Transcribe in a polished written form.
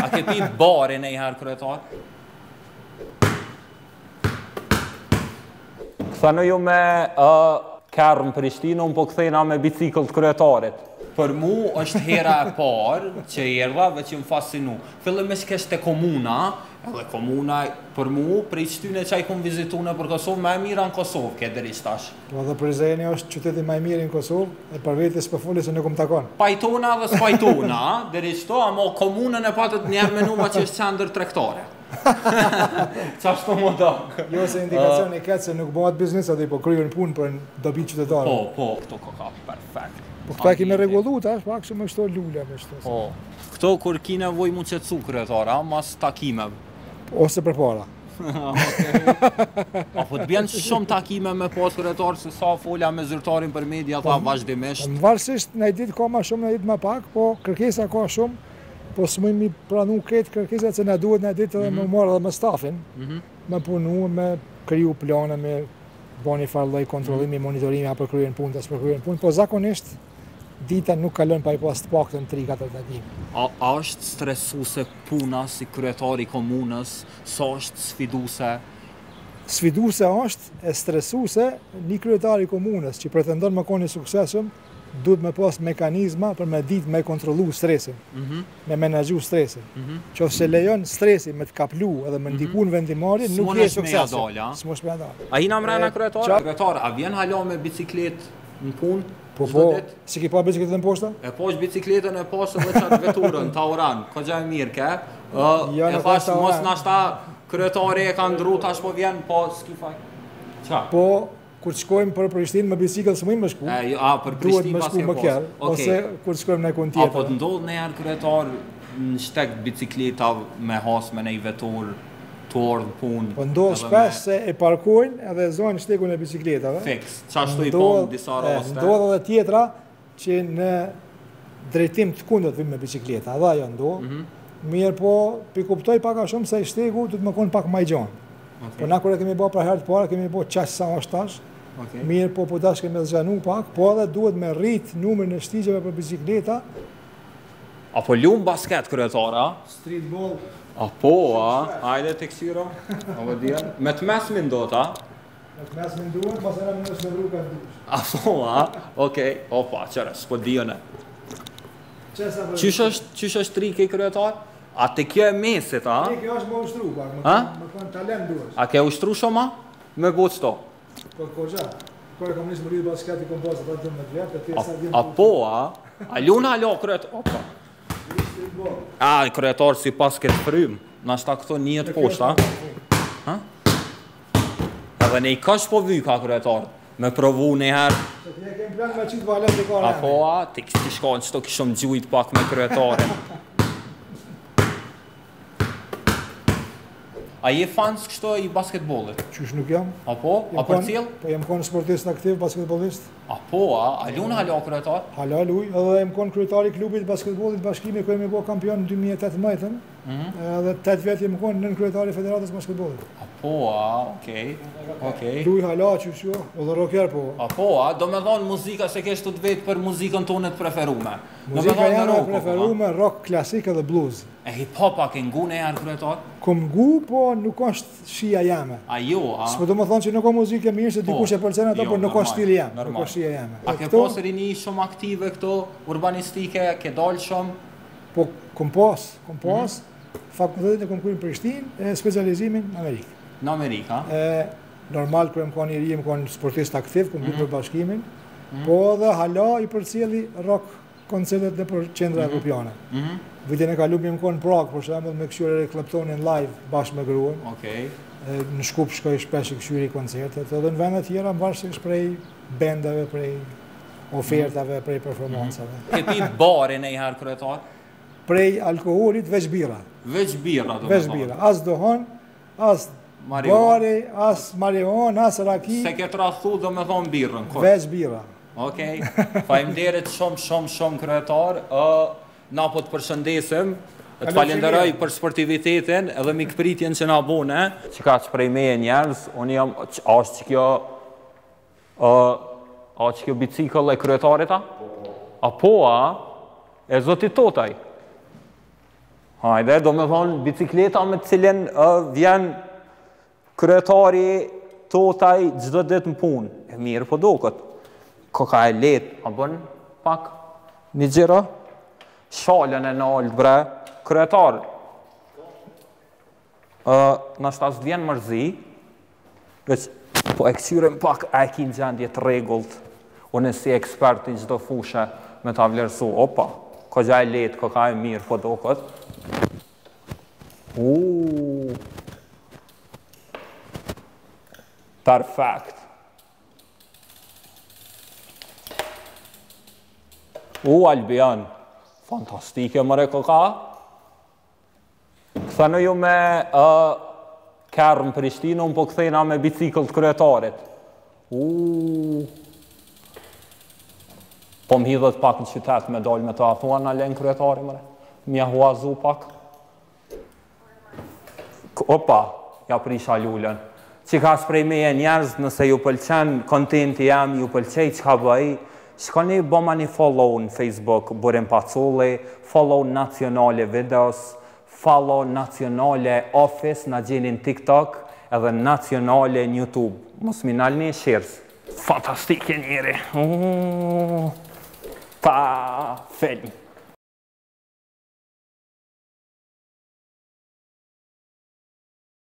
A ke pi bare nejher kryetar? Këthënë ju me kërë në Prishtinë, unë po këthejna me bicikl të kryetarit. Për mu është hera e parë që erdha dhe që më fascinu. Fillimisht kështë e komuna, edhe komuna për mu, prej qytyne që i kom vizitune për Kosovë, më e mira në Kosovë, ke deri shtash. Po dhe Prizreni është qyteti më i mirë në Kosovë, e për vetë s'po foli se nuk më takon. Pajtona dhe s'pajtona, deri qëto, ama komunën e patët një menuma që është qendër tregtare. Qashtu më do. Jo se indikacion i ketë se nuk bëhat biznes, atë po kryen punë për dobi qytetare. Po, këto ka perfekt. Po këta kemi regullu ta, pak që më shto lule me shto. Po, këto kur ki nevoj mu qetsu kryetara, mas takimeve. Ose për para. Apo të bjenë shumë takime me pas kryetar, se sa folja me zyrtarin për media, tha vazhdimisht. Në varësisht, në i ditë ka ma shumë, në i ditë ma pak, po kërkesa ka shumë, po së mëjmë i pranu këtë kërkesat që në duhet në ditë edhe me marrë edhe me stafin, me punu, me kriju plane, me bo një farloj kontrolimi, monitorimi, apo kryen punë, as për kryen punë, po zakonisht, dita nuk kalon pa i pas të pak të në 3-4 takim. A është stresuse puna si kryetari komunës, sa është sfiduse? Sfiduse është, e stresuse, një kryetari komunës që pretendon me koni suksesëm, duhet me pas mekanizma për me ditë me kontrolu stresin, me menagju stresin. Që se lejon stresin me të kaplu edhe me ndikun vendimari, nuk je suksesëm. S'mosh me adal. A hina mrena kryetar? Kryetar, a vjen hala me biciklet në punë? Po, si ki pa bicikletën poshta? E posh bicikletën, e posh edhe qatë veturën, Tauran, ka gjaj mirë ke. E thash, mos nashta kryetari e ka ndru, tash po vjen, po s'ki faj. Qa? Po, kur të shkojmë për Prishtinë me biciklet së mëjmë me shku, për Prishtinë pas ke posë. Ose kur të shkojmë në kon tjetër. Apo të ndodhë në jarë kryetar në shtek bicikleta me has me nej vetur, të ordhë punë. Po ndodhë shpesh se e parkojnë edhe zonë shtekun e bicikletave. Fiks, qashtu i ponë disa raste. Ndodhë edhe tjetra që në drejtim të kundët vim me bicikleta, edhe ajo ndodhë. Mirë po, pikuptoj paka shumë se i shtegu du të më konë pak ma i gjonë. Po na kërë kemi bo për herë të para, kemi bo qashë sa është tash. Mirë po dash kemi zhanu pak, po edhe duhet me rritë numër në shtigjeve për bicikleta. Apo lumë basket kryetara? Streetball. Apo, hajde të kësiro? Me të mesmi ndot, Me të mesmi ndot, mas e në minus me vruka në dush. Apo, okej, opa, qërë, s'po dijone. Qysh është trike i kryetar? A të kjo e mesit, a? Trike është më ushtru, pak, më kënë talent duesh. A ke ushtru shoma? Me bo qëto? Po, gja. Kore kom njësë më rritë basket i kom pasë, ta të më të vjetë, Apo, a luna alo kryetar? Opa. A, kryetar si pas këtë frym, nashta këto njët poshta. Edhe ne i kash po vy ka kryetar, me provu njëherë. Se ti e kem plan me qitë valet i kore. Apo, ti shkojnë qëto kishëm gjujt pak me kryetarin. A je fans kështu i basketbollit? Qysh nuk jam. Apo? A për cilë? Po jem konë sportist aktiv, basketbolist. Apo, a lunë hala kryetar? Hala luj, edhe jem konë kryetari klubit basketbollit bashkimi, kërë jemi bo kampion në 2018, edhe 8 vjetë jem konë nën kryetari federatës basketbollit. Apo, okej. Luj hala, qysh jo, edhe rocker po. Apo, do me dhonë muzika se keshtu të vetë për muzikën tonë të preferume. Muzika janë e preferume, rock klasik edhe blues. E hip-hop a ke ngu në jarë kryetar? Kom ngu, po nuk është shia jame. A jo, a? S'po do më thonë që nuk o muzike mirë, se dikush e përcen ato, por nuk o stili jam, nuk o shia jame. A ke pas rini shumë aktive këto, urbanistike, ke dalë shumë? Po, kom pas, fakultetin e kom kujnë Prishtinë, e specializimin në Amerikë. Në Amerikë, a? Normal, kërë më konë i ri, më konë sportist aktiv, kom kujnë për bashkimin, po dhe hala i përcjeli rock koncertet dhe për qendra evropiane. Vitin e kalu më konë në Prag, për shembull me këshyre Eric Claptonin live bashkë me gruën. Në Shkup shkoj shpesh i këshyri koncertet, edhe në vendet tjera më varësisht prej bendeve, prej ofertave, prej performancave. Ke pi bare në i herë kryetar? Prej alkoholit, veç bira. Veç bira, do me thonë? Veç bira. As dohon, as bare, as marihuan, as raki. Se ke trathu, do me thonë birën? Veç bira. Okej, faleminderit shumë kryetar. Na po të përshëndesim, të falenderoj për sportivitetin edhe mikpritjen që na bune. Që ka që prej meje njerës, unë jam, është që kjo bicikl e kryetarit a? Apo a? E zotit totaj? Hajde, do me thonë bicikleta me cilin vjen kryetari totaj gjdo dit në punë. E mirë po duket. Koka e letë, a bën pak një gjira? Shalën e naltë bre, kryetar. Nështë asë vjen mërzi, veç po e këqyrim pak a e kinë gjendje të regullt. Unë si ekspert i gjdo fushë me ta vlerësu. Opa, koka e letë, koka e mirë po duket. Perfekt. Albion, fantastike mëre koka. Këthënë ju me kërë në Prishtinë, unë po këthejna me bicikl të kryetarit. Po më hidhët pak në qytet me dollë me të athua në alen kryetari mëre. Mja huazu pak. Opa, ja prisha lullën. Që ka sprej me e njerëz, nëse ju pëlqen kontenti jam, ju pëlqej që ka bëj, shkoni bëma një follow në Facebook, Burim Paculli, follow Nacionale Videos, follow Nacionale Office, në gjenin TikTok, edhe Nacionale në YouTube. Mos minal një shirës. Fantastike njëri. Pa, film.